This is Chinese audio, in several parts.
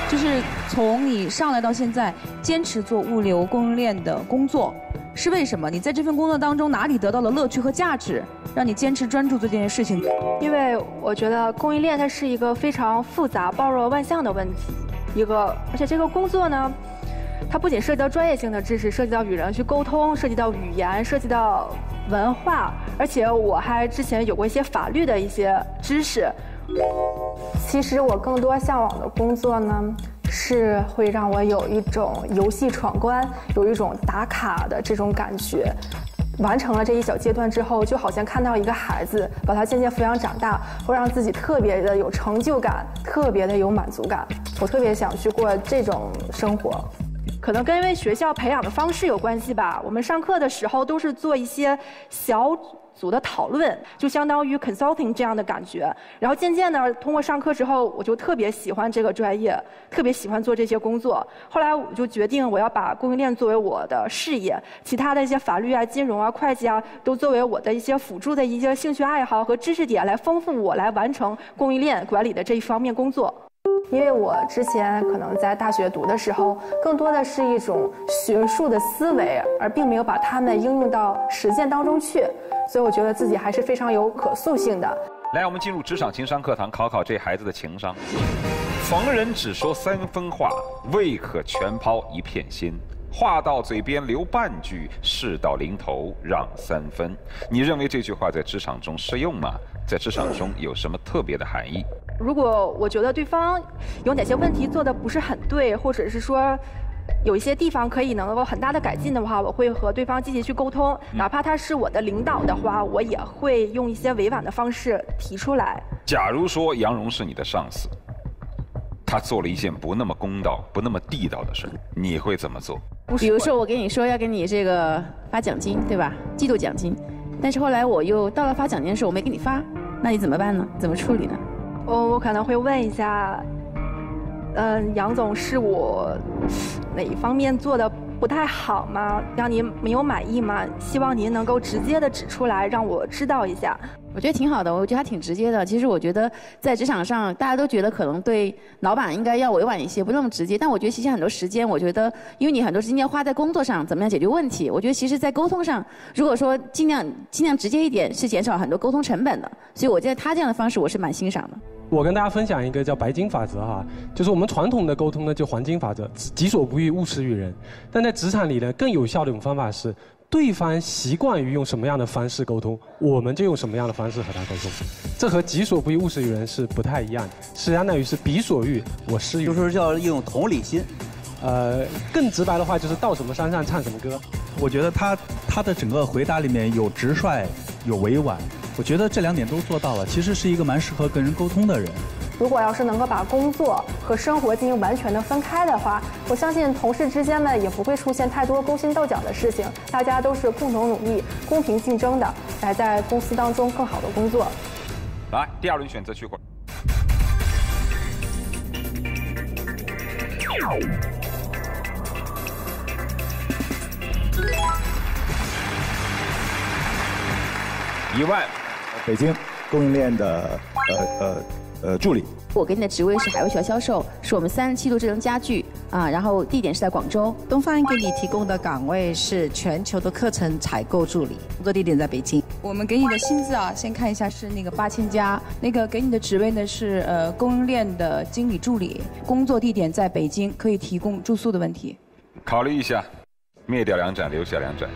就是从你上来到现在，坚持做物流供应链的工作，是为什么？你在这份工作当中哪里得到了乐趣和价值，让你坚持专注做这件事情？ 因为我觉得供应链它是一个非常复杂、包罗万象的问题，而且这个工作呢，它不仅涉及到专业性的知识，涉及到与人去沟通，涉及到语言，涉及到文化，而且我还之前有过一些法律的一些知识。其实我更多向往的工作呢，是会让我有一种游戏闯关，有一种打卡的这种感觉。完成了这一小阶段之后，就好像看到一个孩子，把他渐渐抚养长大，会让自己特别的有成就感，特别的有满足感。我特别想去过这种生活。可能跟因为学校培养的方式有关系吧。我们上课的时候都是做一些小组的讨论，就相当于 consulting 这样的感觉。然后渐渐的，通过上课之后，我就特别喜欢这个专业，特别喜欢做这些工作。后来我就决定，我要把供应链作为我的事业，其他的一些法律啊、金融啊、会计啊，都作为我的一些辅助的一些兴趣爱好和知识点，来丰富我来完成供应链管理的这一方面工作。因为我之前可能在大学读的时候，更多的是一种学术的思维，而并没有把它们应用到实践当中去，所以我觉得自己还是非常有可塑性的。 来，我们进入职场情商课堂，考考这孩子的情商。逢人只说三分话，未可全抛一片心。话到嘴边留半句，事到临头让三分。你认为这句话在职场中适用吗？在职场中有什么特别的含义？ 如果我觉得对方有哪些问题做得不是很对，或者是说有一些地方可以能够很大的改进的话，我会和对方积极去沟通。哪怕他是我的领导的话，我也会用一些委婉的方式提出来。 假如说杨蓉是你的上司，他做了一件不那么公道、不那么地道的事，你会怎么做？ 比如说我跟你说要给你这个发奖金，对吧？季度奖金，但是后来我又到了发奖金的时候，我没给你发，那你怎么办呢？怎么处理呢？ 我可能会问一下，杨总，是我哪一方面做的不太好吗？让您没有满意吗？希望您能够直接的指出来，让我知道一下。 我觉得挺好的，我觉得他挺直接的。其实我觉得在职场上，大家都觉得可能对老板应该要委婉一些，不那么直接。但我觉得其实很多时间，我觉得因为你很多时间要花在工作上，怎么样解决问题？我觉得其实，在沟通上，如果说尽量直接一点，是减少很多沟通成本的。所以我觉得他这样的方式，我是蛮欣赏的。 我跟大家分享一个叫白金法则哈，就是我们传统的沟通呢，就黄金法则，己所不欲，勿施于人。但在职场里呢，更有效的一种方法是，对方习惯于用什么样的方式沟通，我们就用什么样的方式和他沟通。这和己所不欲，勿施于人是不太一样的，是相当于是彼所欲，我施于人。 就是要用同理心。 更直白的话就是到什么山上唱什么歌。 我觉得他的整个回答里面有直率，有委婉。我觉得这两点都做到了，其实是一个蛮适合跟人沟通的人。 如果要是能够把工作和生活进行完全的分开的话，我相信同事之间呢也不会出现太多勾心斗角的事情，大家都是共同努力、公平竞争的，来在公司当中更好的工作。 来，第二轮选择曲轨。1万， 北京供应链的助理。 我给你的职位是海外学校销售，是我们37度智能家具啊，然后地点是在广州。 东方给你提供的岗位是全球的课程采购助理，工作地点在北京。 我们给你的薪资啊，先看一下是那个8000加，那个给你的职位呢是供应链的经理助理，工作地点在北京，可以提供住宿的问题。 考虑一下，灭掉2盏，留下2盏。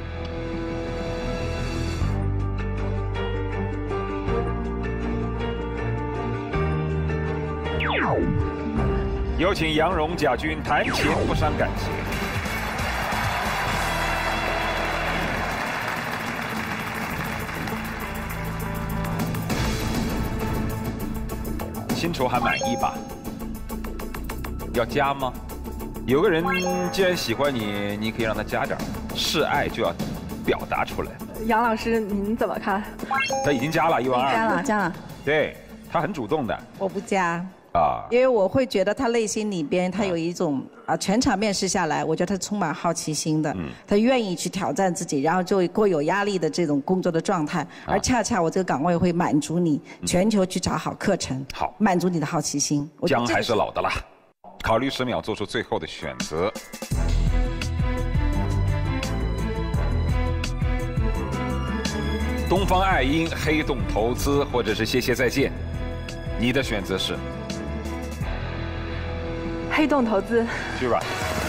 有请杨蓉贾军谈钱不伤感情。薪酬还满意吧？要加吗？有个人既然喜欢你，你可以让他加点儿，示爱就要表达出来。 杨老师，您怎么看？ 他已经加了1万2。 加了。 对，他很主动的。 我不加。 啊， 因为我会觉得他内心里边他有一种全场面试下来，我觉得他充满好奇心的，他愿意去挑战自己，然后就过有压力的这种工作的状态，而恰恰我这个岗位会满足你全球去找好课程， 好， 满足你的好奇心。 姜还是老的啦。 考虑10秒，做出最后的选择。东方爱婴、黑洞投资，或者是谢谢再见，你的选择是？ 黑洞投资。 Shira。